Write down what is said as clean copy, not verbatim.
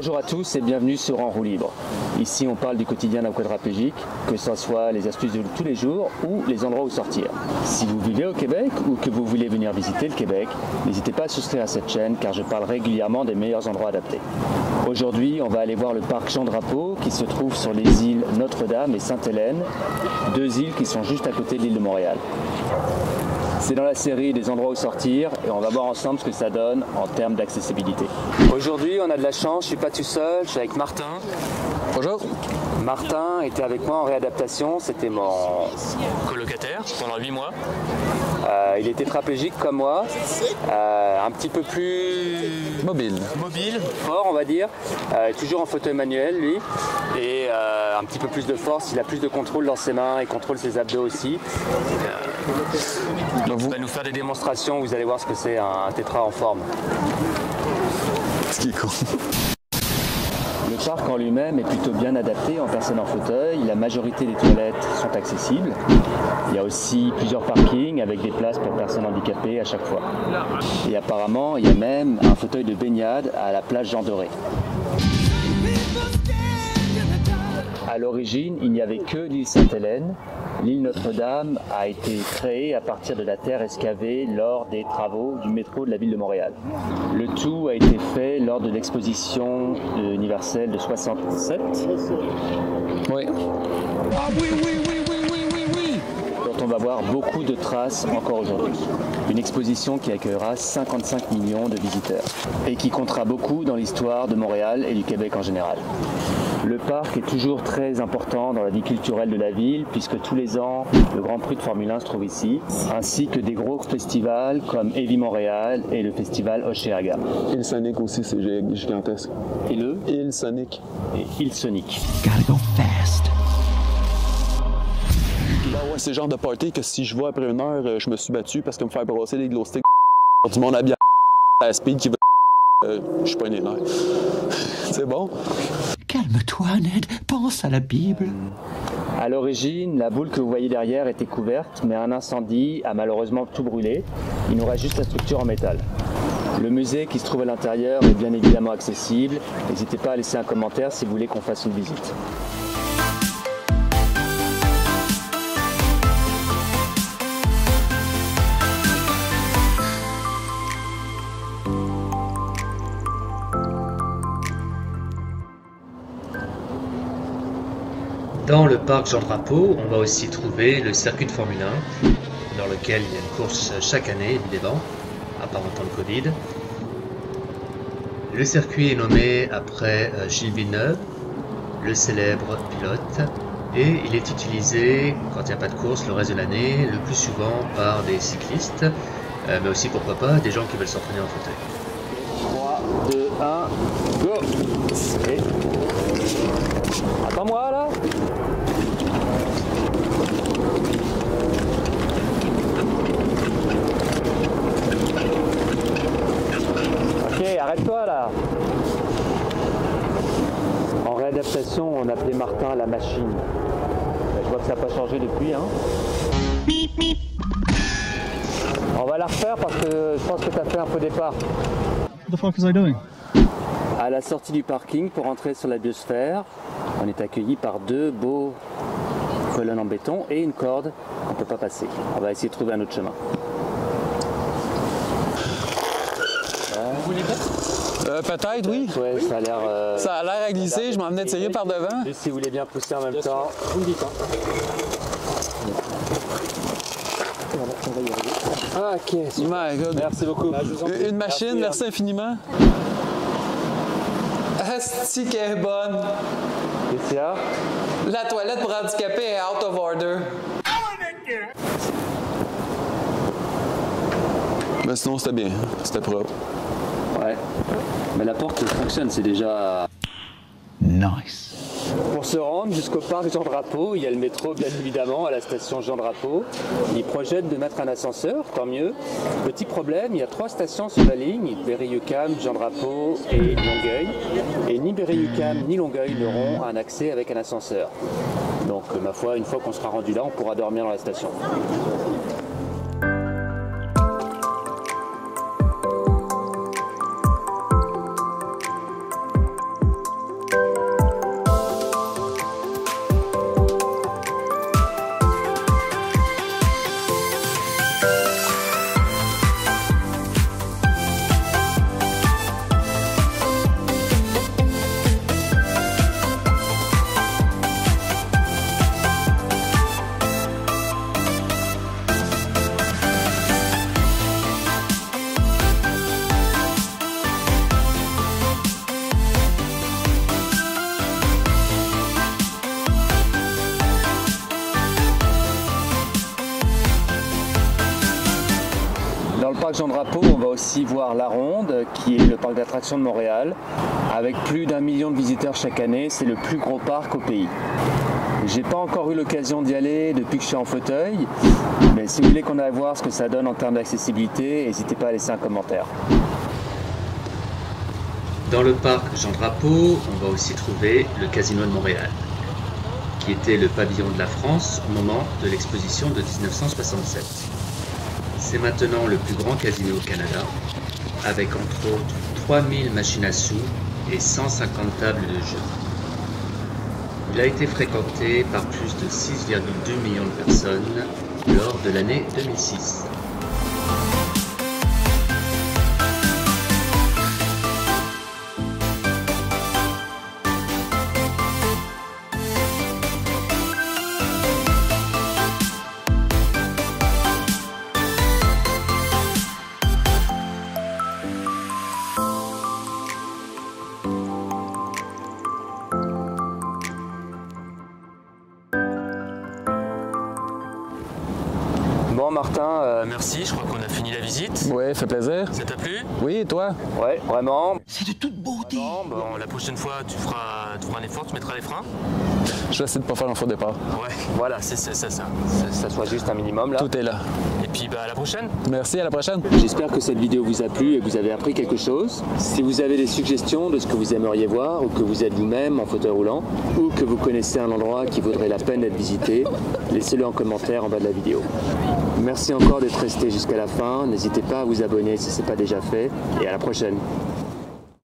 Bonjour à tous et bienvenue sur En roue libre. Ici on parle du quotidien d'un quadraplégique, que ce soit les astuces de tous les jours ou les endroits où sortir. Si vous vivez au Québec ou que vous voulez venir visiter le Québec, n'hésitez pas à souscrire à cette chaîne car je parle régulièrement des meilleurs endroits adaptés. Aujourd'hui on va aller voir le parc Jean-Drapeau qui se trouve sur les îles Notre-Dame et Sainte-Hélène, deux îles qui sont juste à côté de l'île de Montréal. C'est dans la série des endroits où sortir et on va voir ensemble ce que ça donne en termes d'accessibilité. Aujourd'hui on a de la chance, je suis pas tout seul, je suis avec Martin. Bonjour. Martin était avec moi en réadaptation, c'était mon Colocataire pendant 8 mois. il est tétraplégique comme moi, un petit peu plus Mobile, fort on va dire, toujours en fauteuil manuel lui, et un petit peu plus de force, il a plus de contrôle dans ses mains, il contrôle ses abdos aussi. Donc il va nous faire des démonstrations, vous allez voir ce que c'est un tétra en forme. Ce qui est cool. Le parc en lui-même est plutôt bien adapté en personnes en fauteuil, la majorité des toilettes sont accessibles. Il y a aussi plusieurs parkings avec des places pour personnes handicapées à chaque fois. Et apparemment, il y a même un fauteuil de baignade à la plage Jean Doré. À l'origine, il n'y avait que l'île Sainte-Hélène. L'île Notre-Dame a été créée à partir de la terre excavée lors des travaux du métro de la ville de Montréal. Le tout a été fait lors de l'exposition universelle de 67. Oui. Ah oui, Dont on va voir beaucoup de traces encore aujourd'hui. Une exposition qui accueillera 55 millions de visiteurs et qui comptera beaucoup dans l'histoire de Montréal et du Québec en général. Le parc est toujours très important dans la vie culturelle de la ville puisque tous les ans, le Grand Prix de Formule 1 se trouve ici, ainsi que des gros festivals comme Heavy Montréal et le festival Osheaga. Île Sonic aussi, c'est gigantesque. Et le Île Sonic. et Île Sonic. Gotta go fast. Ben ouais, c'est le genre de party que si je vois après une heure, je me suis battu parce que me faire brasser les glow sticks du monde habillé à speed qui va je suis pas une nerfs. C'est bon? Calme-toi, Ned. Pense à la Bible. À l'origine, la boule que vous voyez derrière était couverte, mais un incendie a malheureusement tout brûlé. Il nous reste juste la structure en métal. Le musée qui se trouve à l'intérieur est bien évidemment accessible. N'hésitez pas à laisser un commentaire si vous voulez qu'on fasse une visite. Dans le parc Jean-Drapeau, on va aussi trouver le circuit de Formule 1, dans lequel il y a une course chaque année, évidemment, à part en temps de Covid. Le circuit est nommé après Gilles Villeneuve, le célèbre pilote, et il est utilisé, quand il n'y a pas de course, le reste de l'année, le plus souvent par des cyclistes, mais aussi, pourquoi pas, des gens qui veulent s'entraîner en fauteuil. 3, 2, 1, go! Et... Attends-moi là! Ok, arrête-toi là! En réadaptation, on appelait Martin la machine. Je vois que ça n'a pas changé depuis. Hein. On va la refaire parce que je pense que tu as fait un faux départ. What the fuck was I doing? À la sortie du parking, pour entrer sur la biosphère, on est accueilli par deux beaux colonnes en béton et une corde qu'on ne peut pas passer. On va essayer de trouver un autre chemin. Vous voulez pas? Peut-être, oui. Ouais, ça a l'air... Ça a l'air à glisser, je m'en venais de tirer par devant. Juste si vous voulez bien pousser en même temps. Vous me dites, hein. Ah, ok, super. My God. Merci beaucoup. Une machine, merci infiniment. Asti qu'elle est bonne. Qu'est-ce qu'il y a? La toilette pour handicapés est out of order. Mais sinon, c'était bien. C'était propre. Ouais. Mais la porte fonctionne, c'est déjà... Nice. Pour se rendre jusqu'au parc Jean-Drapeau, il y a le métro bien évidemment à la station Jean-Drapeau. Ils projettent de mettre un ascenseur, tant mieux. Petit problème, il y a 3 stations sur la ligne, Berry-UQAM, Jean-Drapeau et Longueuil. Et ni Berry-UQAM ni Longueuil n'auront un accès avec un ascenseur. Donc ma foi, une fois qu'on sera rendu là, on pourra dormir dans la station. parc Jean Drapeau, on va aussi voir La Ronde, qui est le parc d'attractions de Montréal. Avec plus d'1 million de visiteurs chaque année, c'est le plus gros parc au pays. J'ai pas encore eu l'occasion d'y aller depuis que je suis en fauteuil, mais si vous voulez qu'on aille voir ce que ça donne en termes d'accessibilité, n'hésitez pas à laisser un commentaire. Dans le parc Jean Drapeau, on va aussi trouver le Casino de Montréal, qui était le pavillon de la France au moment de l'exposition de 1967. C'est maintenant le plus grand casino au Canada, avec entre autres 3000 machines à sous et 150 tables de jeu. Il a été fréquenté par plus de 6,2 millions de personnes lors de l'année 2006. Bon Martin, merci, je crois qu'on a fini la visite. Ouais, fait plaisir. Ça t'a plu? Oui, et toi? Ouais, vraiment. C'est de toute beauté. Bon, la prochaine fois, tu feras un effort, tu mettras les freins. Je vais essayer de pas faire un faux départ. Ouais, voilà, c'est ça. Ça soit juste un minimum là. Tout est là. Et puis à la prochaine. Merci, à la prochaine. J'espère que cette vidéo vous a plu et que vous avez appris quelque chose. Si vous avez des suggestions de ce que vous aimeriez voir, ou que vous êtes vous-même en fauteuil roulant, ou que vous connaissez un endroit qui vaudrait la peine d'être visité, laissez-le en commentaire en bas de la vidéo. Merci encore d'être resté jusqu'à la fin. N'hésitez pas à vous abonner si ce n'est pas déjà fait. Et à la prochaine.